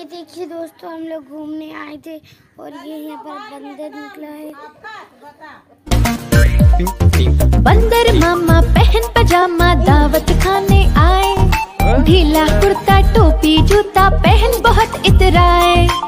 देखिए दोस्तों, हम लोग घूमने आए थे और ये यहाँ पर बंदर निकला है। बंदर मामा पहन पजामा दावत खाने आए, ढीला कुर्ता टोपी जूता पहन बहुत इतराए।